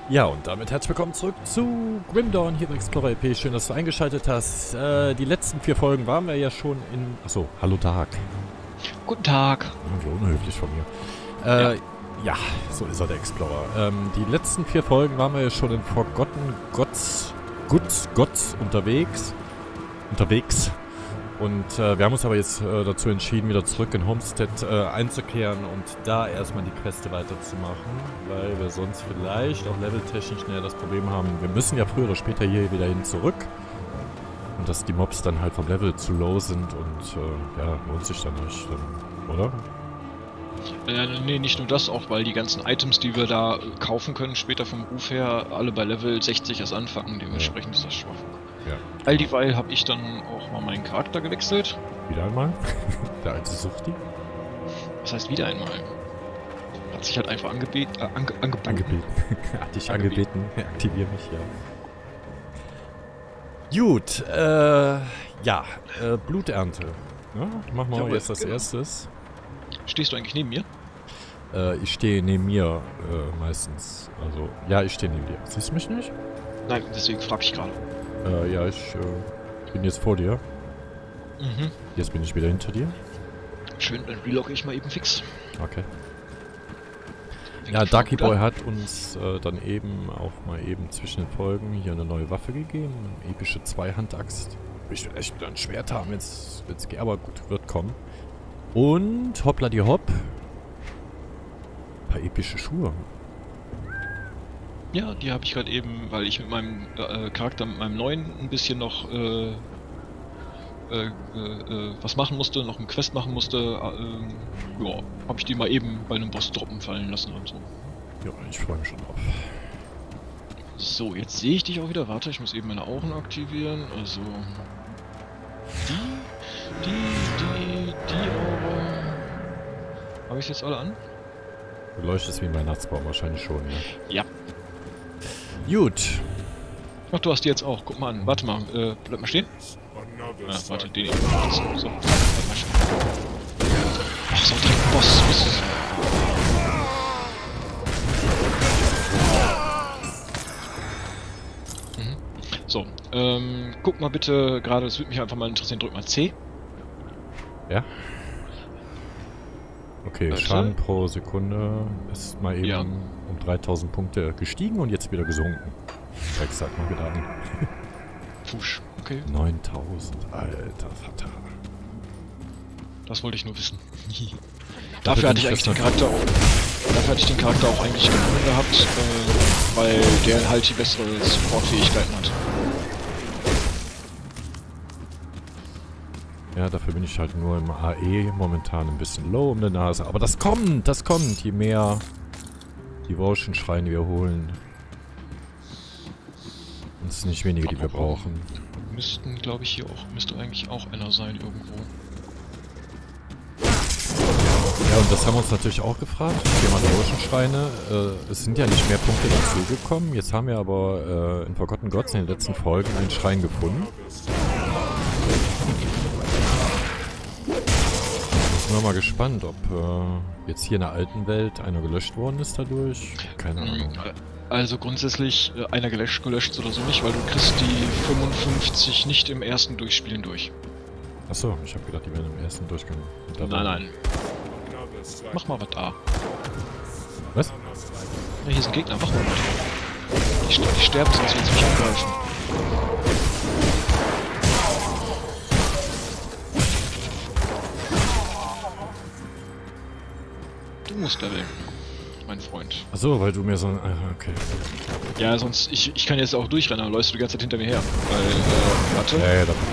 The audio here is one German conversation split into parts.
Ja, und damit herzlich willkommen zurück zu Grim Dawn hier bei Explorer EP. Schön, dass du eingeschaltet hast. Die letzten 4 Folgen waren wir ja schon in... Achso, hallo Tag. Guten Tag. Irgendwie unhöflich von mir. Ja, so ist er, der Explorer. Die letzten 4 Folgen waren wir ja schon in Forgotten Gods unterwegs. Und wir haben uns aber jetzt dazu entschieden, wieder zurück in Homestead einzukehren und da erstmal die Queste weiterzumachen, weil wir sonst vielleicht auch leveltechnisch näher das Problem haben, wir müssen ja früher oder später hier wieder hin zurück. Und dass die Mobs dann halt vom Level zu low sind und ja, lohnt sich dann nicht, oder? Nee, nicht nur das, auch weil die ganzen Items, die wir da kaufen können, später vom Ruf her, alle bei Level 60 erst anfangen, dementsprechend ist das schwach. Ja. All dieweil habe ich dann auch mal meinen Charakter gewechselt. Wieder einmal? Der alte Suchti? Was heißt wieder einmal? Hat sich halt einfach angeboten. Hat dich angebeten. Aktivier mich, ja. Gut, ja, Bluternte. Ja, machen wir jetzt als erstes. Stehst du eigentlich neben mir? Ich stehe neben mir meistens. Also, ja, ich stehe neben dir. Siehst du mich nicht? Nein, deswegen frage ich gerade. Ja, ich bin jetzt vor dir. Mhm. Jetzt bin ich wieder hinter dir. Schön, dann relogge ich mal eben fix. Okay. Ja, Darky Boy hat uns dann eben auch mal eben zwischen den Folgen hier eine neue Waffe gegeben. Eine epische Zweihandaxt. Ich will echt wieder ein Schwert haben, jetzt geht, aber gut, wird kommen. Und hoppla die hopp. Ein paar epische Schuhe. Ja, die habe ich gerade eben, weil ich mit meinem Charakter, mit meinem neuen, ein bisschen noch was machen musste, noch eine Quest machen musste. Ja, habe ich die mal eben bei einem Boss droppen fallen lassen und so. Ja, ich freue mich schon drauf. So, jetzt sehe ich dich auch wieder. Warte, ich muss eben meine Augen aktivieren. Also die Augen. Habe ich jetzt alle an? Du leuchtest wie ein Weihnachtsbaum wahrscheinlich schon, ne? Ja. Gut. Ach, du hast die jetzt auch. Guck mal an. Warte mal. Bleib mal stehen. Ah, warte, den. So, bleib mal stehen. Ach, so ein Boss. Mhm. So, guck mal bitte gerade, das würde mich einfach mal interessieren, drück mal C. Ja. Okay, Warte. Schaden pro Sekunde ist mal eben um 3000 Punkte gestiegen und jetzt wieder gesunken. Rex hat mal getan. Fusch, okay. 9000, alter Vater. Das wollte ich nur wissen. Dafür hatte ich eigentlich den Charakter auch eigentlich genommen gehabt, weil der halt die bessere Supportfähigkeiten hat. Ja, dafür bin ich halt nur im AE momentan ein bisschen low um die Nase. Aber das kommt, je mehr Devotion-Schreine wir holen. Und es sind nicht wenige, die wir brauchen. Müssten, glaube ich, hier auch, müsste eigentlich auch einer sein irgendwo. Ja, und das haben wir uns natürlich auch gefragt. Thema Devotion-Schreine. Es sind ja nicht mehr Punkte dazugekommen. Jetzt haben wir aber in Forgotten Gods in den letzten Folgen einen Schrein gefunden. Ich bin mal gespannt, ob jetzt hier in der alten Welt einer gelöscht worden ist dadurch. Keine Ahnung. Also grundsätzlich einer gelöscht oder so nicht, weil du kriegst die 55 nicht im ersten Durchspielen durch. Achso, ich habe gedacht, die werden im ersten Durchgang. Nein. Mach mal was da. Was? Ja, hier sind Gegner, mach mal was. Die sterben sonst, wenn sie mich angreifen. Du musst leveln, mein Freund. Achso, weil du mir so ein... okay. Ja, sonst... Ich kann jetzt auch durchrennen, aber läufst du die ganze Zeit hinter mir her. Weil, warte. Ja, da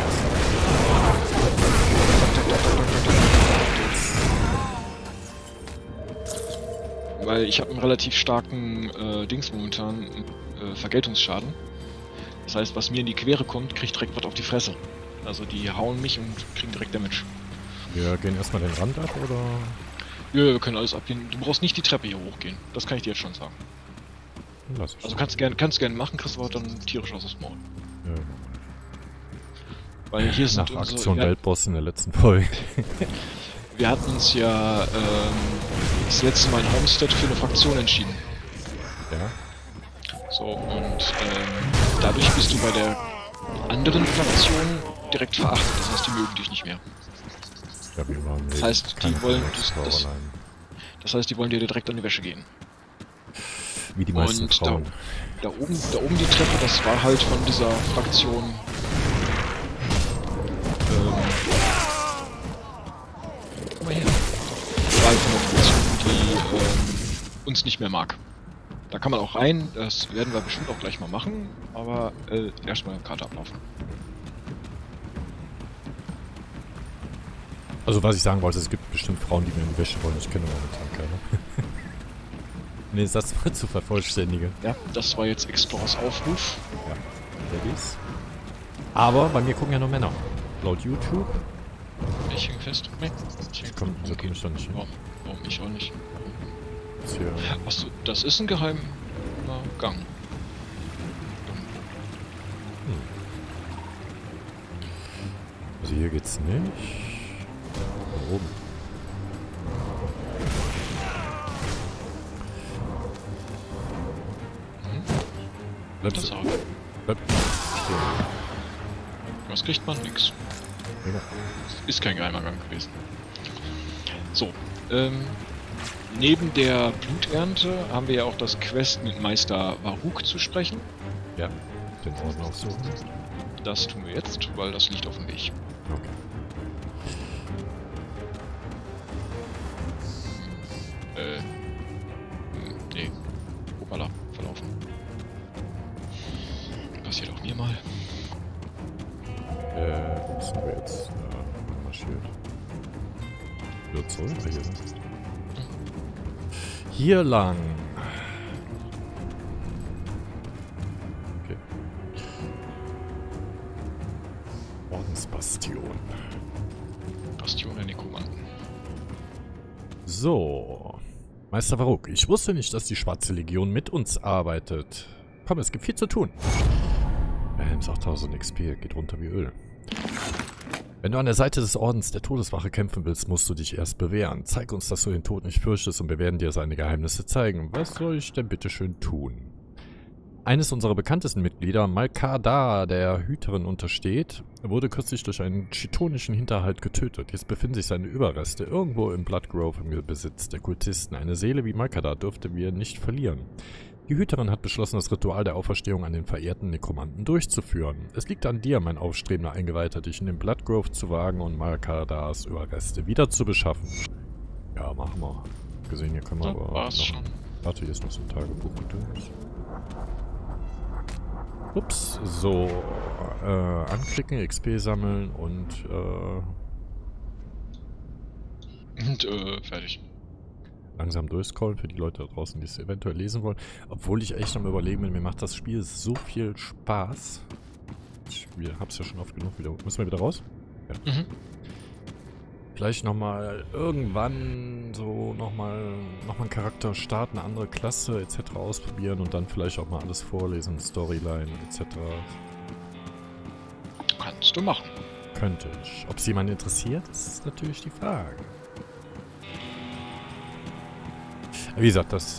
Weil ich habe einen relativ starken Dings momentan, Vergeltungsschaden. Das heißt, was mir in die Quere kommt, kriegt direkt was auf die Fresse. Also die hauen mich und kriegen direkt Damage. Wir gehen erstmal den Rand ab, oder? Ja, wir können alles abgehen. Du brauchst nicht die Treppe hier hochgehen. Das kann ich dir jetzt schon sagen. Lass ich Also kannst gerne machen, kriegst aber dann tierisch aus dem Maul. Ja. Weil hier sind Nach Aktion Weltboss in der letzten Folge. Wir hatten uns ja das letzte Mal in Homestead für eine Fraktion entschieden. Ja. So, und dadurch bist du bei der anderen Fraktion direkt verachtet. Das heißt, die mögen dich nicht mehr. Ja, wir waren Das heißt, die wollen das heißt, die wollen dir direkt an die Wäsche gehen. Wie die meisten und Frauen. Da oben die Treppe, das war halt von dieser Fraktion. Komm mal her. War halt von der Fraktion, die uns nicht mehr mag. Da kann man auch rein, das werden wir bestimmt auch gleich mal machen, aber erstmal Karte ablaufen. Also was ich sagen wollte, es gibt bestimmt Frauen, die mir in die Wäsche wollen. Ich kenne momentan keine. Nee, das war zu vervollständigen. Ja, das war jetzt Explorers Aufruf. Ja, der ist. Aber bei mir gucken ja nur Männer. Laut YouTube. Ich häng fest. Nee, So komm ich doch nicht hin. Warum ich auch nicht? Ist hier Achso, das ist ein geheimer Gang. Also hier geht's nicht. Da oben. Bleib Das so. auch. Bleib stehen. Was kriegt man? Nix. Ja. Ist kein geheimer Gang gewesen. So, neben der Bluternte haben wir ja auch das Quest mit Meister Varuk zu sprechen. Ja, den Orden aufsuchen. Das tun wir jetzt, weil das liegt auf dem Weg. Okay. Nee. Hoppala, verlaufen. Passiert auch mir mal. Wo sind wir jetzt marschiert? Wieder zurück oder hier? Hier lang. Okay. Ordensbastion. Bastion der Nekromanten. So. Meister Varuk, ich wusste nicht, dass die Schwarze Legion mit uns arbeitet. Komm, es gibt viel zu tun. Helms 8000 XP geht runter wie Öl. Wenn du an der Seite des Ordens der Todeswache kämpfen willst, musst du dich erst bewähren. Zeig uns, dass du den Tod nicht fürchtest und wir werden dir seine Geheimnisse zeigen. Was soll ich denn bitteschön tun? Eines unserer bekanntesten Mitglieder, Malkadar, der Hüterin untersteht, wurde kürzlich durch einen chitonischen Hinterhalt getötet. Jetzt befinden sich seine Überreste irgendwo im Bloodgrove im Besitz der Kultisten. Eine Seele wie Malkadar dürften wir nicht verlieren. Die Hüterin hat beschlossen, das Ritual der Auferstehung an den verehrten Nekromanten durchzuführen. Es liegt an dir, mein aufstrebender Eingeweihter, dich in den Bloodgrove zu wagen und Malkadars Überreste wieder zu beschaffen. Ja, machen wir. Gesehen, hier können wir aber war's noch... schon. Warte, hier ist noch so ein Tagebuch gedöns. Ups, so, anklicken, XP sammeln und, Und, fertig. langsam durchscrollen für die Leute da draußen, die es eventuell lesen wollen. Obwohl ich echt am Überlegen bin, mir macht das Spiel so viel Spaß. Ich hab's ja schon oft genug wieder. Müssen wir wieder raus? Ja. Mhm. Vielleicht nochmal irgendwann so nochmal einen Charakter starten, eine andere Klasse etc. ausprobieren und dann vielleicht auch mal alles vorlesen, Storyline etc. Kannst du machen. Könnte ich. Ob es jemand interessiert, ist natürlich die Frage. Wie gesagt, das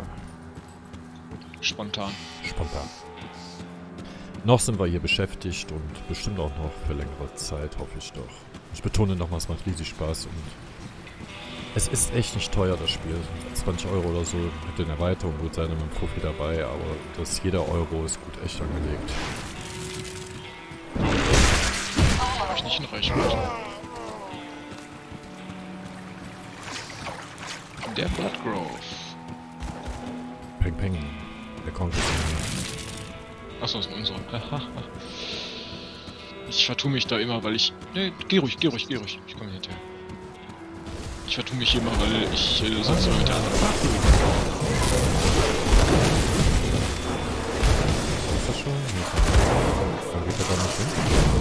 Spontan. spontan. Noch sind wir hier beschäftigt und bestimmt auch noch für längere Zeit, hoffe ich doch. Ich betone nochmal, es macht riesig Spaß und es ist echt nicht teuer, das Spiel. 20 € oder so mit den Erweiterungen, gut sein, mit dem Profi dabei, aber jeder Euro ist gut echt angelegt. Hab ich nicht in Reichweite. Der Bloodgrove. Peng Peng. Der Conquest. Achso, das ist unsere. Ich vertue mich da immer, weil ich... Ne, geh ruhig. Ich komme hinterher. Ich vertue mich immer, weil ich sonst immer mit der anderen... Ist das schon? Dann geht er da nicht hin.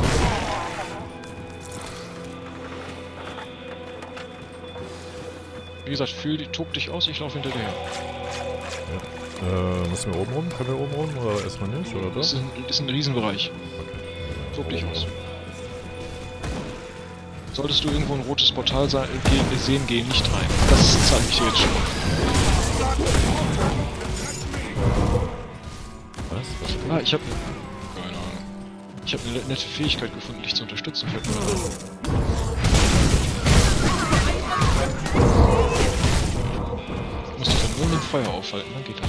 Wie gesagt, tob dich aus, ich laufe hinter dir her. Ja. Müssen wir oben rum? Können wir oben rum oder erstmal nicht? Oder Das doch? ist ein Riesenbereich. Okay. Tob dich aus. Solltest du irgendwo ein rotes Portal sehen, geh nicht rein. Das zeige ich dir jetzt schon. Ah, ich habe... Keine Ahnung. Ich habe eine nette Fähigkeit gefunden, dich zu unterstützen. Fällt mir ein. Du musst dich dann nur mit dem Feuer aufhalten, dann geht das.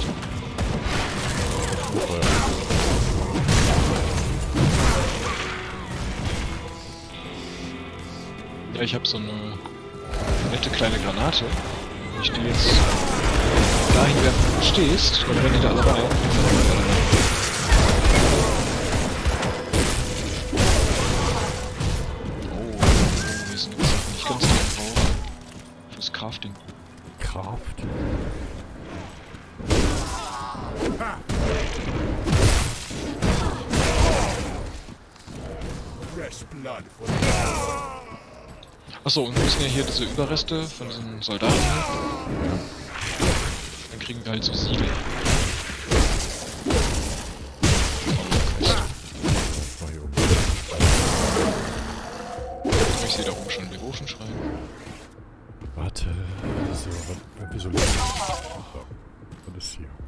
Ja, ich habe so eine nette kleine Granate. Wenn ich die jetzt dahin werfen, wo du stehst, dann rennen die da alle rein. Oh, wir sind jetzt nicht ganz drauf. Fürs Crafting. Crafting? Achso, und wir müssen ja hier diese Überreste von diesen Soldaten haben. Dann kriegen wir halt so Siegel. Ich sehe da oben schon den Ofen schreiben. Warte, so, wieso liegt das? So, was ist hier?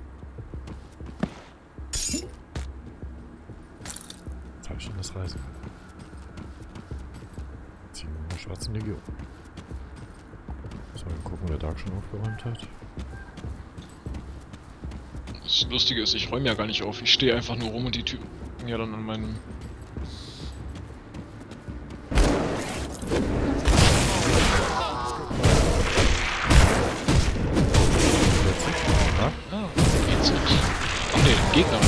Jetzt habe ich schon das Reise. Ziehen wir mal schwarzen Legion. So, dann gucken, wer Dark schon aufgeräumt hat. Das Lustige ist, ich räume ja gar nicht auf. Ich stehe einfach nur rum und die Typen ja dann an meinem... Ah, geht's nicht. Ach ne, Gegner.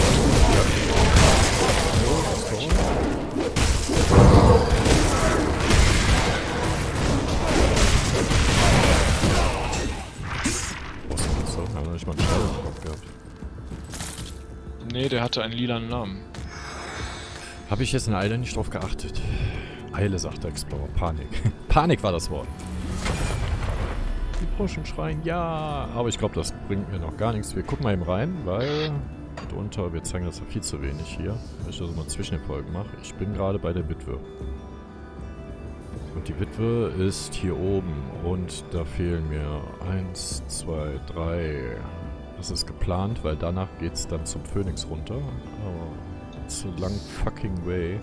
Nicht mal einen Schall im Kopf gehabt. Nee, der hatte einen lilanen Namen. Habe ich jetzt in Eile nicht drauf geachtet? Eile, sagt der Explorer. Panik. Panik war das Wort. Die Burschenschreien, ja. Aber ich glaube, das bringt mir noch gar nichts. Wir gucken mal eben rein, weil drunter, wir zeigen das ja viel zu wenig hier. Wenn ich das mal zwischen den Folgen mache. Ich bin gerade bei der Witwe. Und die Witwe ist hier oben. Und da fehlen mir 1, 2, 3. Das ist geplant, weil danach geht es dann zum Phönix runter. Aber it's a long fucking way.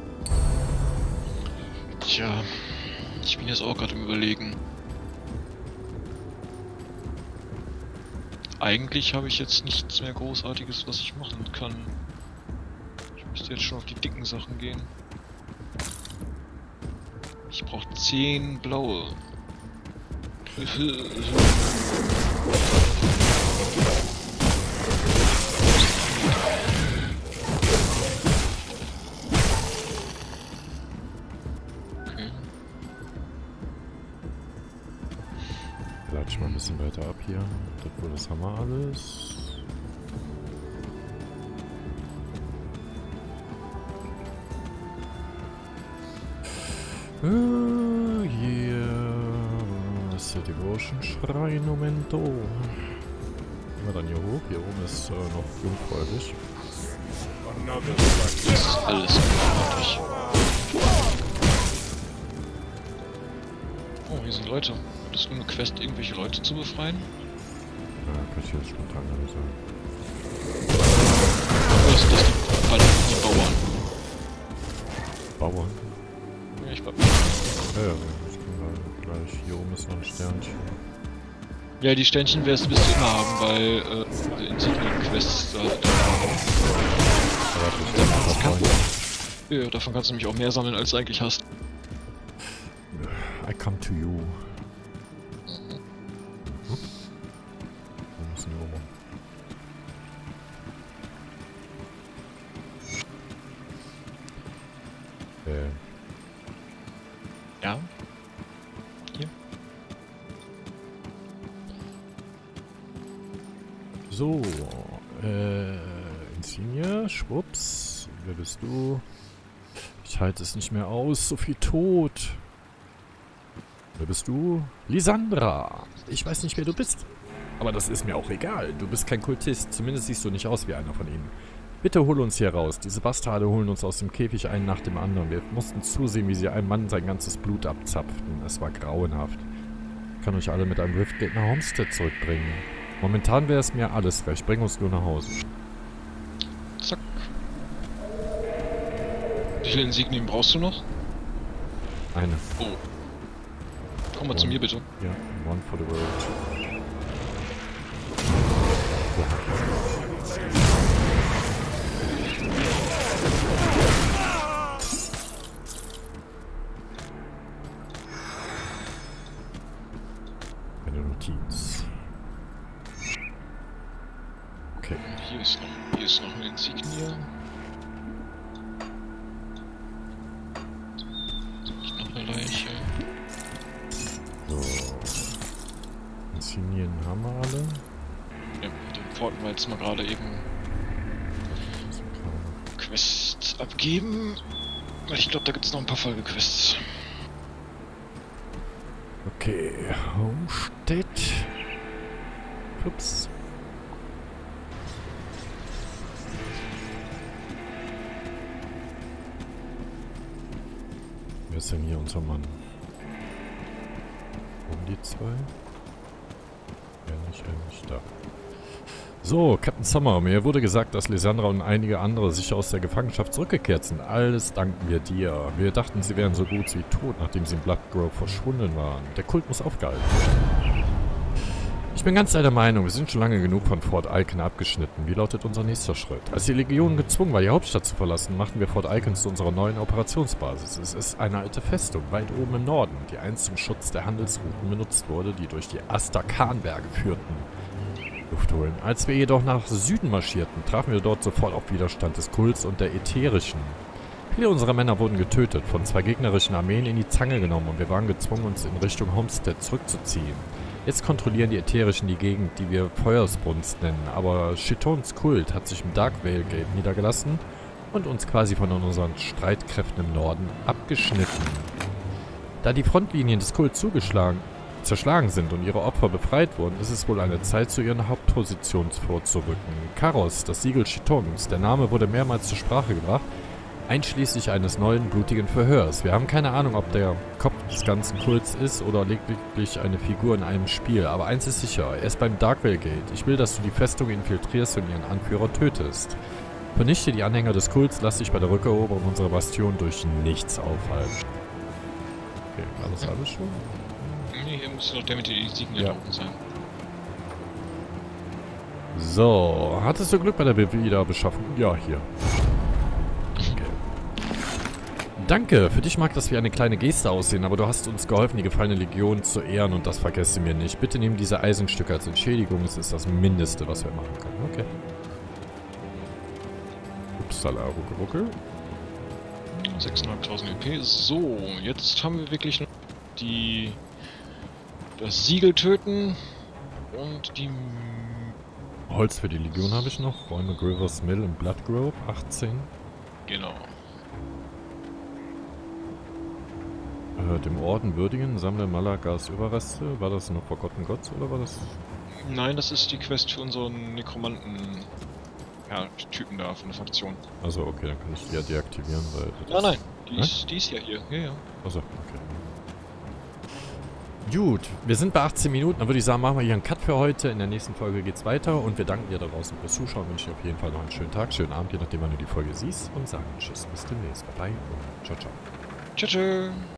Tja, ich bin jetzt auch gerade im Überlegen. Eigentlich habe ich jetzt nichts mehr Großartiges, was ich machen kann. Ich müsste jetzt schon auf die dicken Sachen gehen. Ich brauche 10 blaue. Okay. Lade ich mal ein bisschen weiter ab hier. Das haben wir alles. Hier ist der Devotion-Schrein, Momento. Gehen wir dann hier hoch. Hier oben ist noch jungfräulich. Das ist alles fertig. Oh, hier sind Leute. Das ist nur eine Quest, irgendwelche Leute zu befreien. Ja, kann ich jetzt spontan nicht sagen. Oder sind das die Bauern? Bauern? Ja, ich glaube. Ja, ich bin gleich. Hier oben ist noch ein Sternchen. Ja, die Sternchen wirst du immer haben, weil Insignia-Quests da ja, davon kannst du nämlich auch mehr sammeln, als du eigentlich hast. I come to you. Wir müssen hier oben. Ja? Hier? So, Insignia, schwupps. Wer bist du? Ich halte es nicht mehr aus, so viel Tod. Wer bist du? Lisandra. Ich weiß nicht, wer du bist. Aber das ist mir auch egal. Du bist kein Kultist. Zumindest siehst du nicht aus wie einer von ihnen. Bitte hol uns hier raus. Diese Bastarde holen uns aus dem Käfig einen nach dem anderen. Wir mussten zusehen, wie sie einem Mann sein ganzes Blut abzapften. Es war grauenhaft. Ich kann euch alle mit einem Riftgate nach Homestead zurückbringen. Momentan wäre es mir alles recht. Bring uns nur nach Hause. Zack. Wie viele Insignien brauchst du noch? Eine. Oh. Komm mal zu mir, bitte. Ja, one for the road. Eine Notiz. Okay. Hier ist noch eine Insignie. Noch eine Leiche. So. Insignien haben wir alle. Ja, den porten wir jetzt mal gerade eben Quests abgeben. Weil ich glaube, da gibt es noch ein paar Folgequests. Okay, Homestead. Ups. Wer ist denn hier unser Mann? Die zwei? Ähnlich da. So, Captain Summer, mir wurde gesagt, dass Lysandra und einige andere sicher aus der Gefangenschaft zurückgekehrt sind. Alles danken wir dir. Wir dachten, sie wären so gut wie tot, nachdem sie in Bloodgrove verschwunden waren. Der Kult muss aufgehalten werden. Ich bin ganz deiner Meinung, wir sind schon lange genug von Fort Icon abgeschnitten. Wie lautet unser nächster Schritt? Als die Legion gezwungen war, die Hauptstadt zu verlassen, machten wir Fort Icon zu unserer neuen Operationsbasis. Es ist eine alte Festung, weit oben im Norden, die einst zum Schutz der Handelsrouten benutzt wurde, die durch die Astakan-Berge führten. Luft holen. Als wir jedoch nach Süden marschierten, trafen wir dort sofort auf Widerstand des Kults und der Ätherischen. Viele unserer Männer wurden getötet, von zwei gegnerischen Armeen in die Zange genommen und wir waren gezwungen, uns in Richtung Homestead zurückzuziehen. Jetzt kontrollieren die Ätherischen die Gegend, die wir Feuersbrunst nennen, aber Chitons Kult hat sich im Dark Vale Gate niedergelassen und uns quasi von unseren Streitkräften im Norden abgeschnitten. Da die Frontlinien des Kults zerschlagen sind und ihre Opfer befreit wurden, ist es wohl eine Zeit, zu ihren Hauptpositionen vorzurücken. Karos, das Siegel Chitons, der Name wurde mehrmals zur Sprache gebracht, einschließlich eines neuen blutigen Verhörs. Wir haben keine Ahnung, ob der Kopf des ganzen Kults ist oder lediglich eine Figur in einem Spiel, aber eins ist sicher, er ist beim Dark Vale Gate. Ich will, dass du die Festung infiltrierst und ihren Anführer tötest. Vernichte die Anhänger des Kults, lass dich bei der Rückeroberung unserer Bastion durch nichts aufhalten. Okay, alles schon? Nee, hier müsste doch der mit den Insignien oben sein. So, hattest du Glück bei der Wiederbeschaffung? Ja, hier. Danke, für dich mag das wie eine kleine Geste aussehen, aber du hast uns geholfen, die gefallene Legion zu ehren und das vergesse mir nicht. Bitte nimm diese Eisenstücke als Entschädigung, es ist das Mindeste, was wir machen können. Okay. Upsala, ruckel. 6.500 EP. So, jetzt haben wir wirklich noch das Siegel töten und die... Holz für die Legion habe ich noch. Räume Grivers Mill in Bloodgrove, 18. Genau. Dem Orden würdigen, sammle Malagas Überreste. War das noch Forgotten Gods oder war das... Nein, das ist die Quest für unseren Nekromanten... Ja, Typen da von der Fraktion. Also okay, dann kann ich die ja deaktivieren, weil... Nein, die ist ja hier. Ja. Achso, okay. Gut, wir sind bei 18 Minuten, dann würde ich sagen, machen wir hier einen Cut für heute. In der nächsten Folge geht's weiter und wir danken dir da draußen fürs Zuschauen. Wünsche dir auf jeden Fall noch einen schönen Tag, schönen Abend, je nachdem wann du die Folge siehst und sagen Tschüss, bis demnächst. Bye bye und ciao, ciao. Tschüss.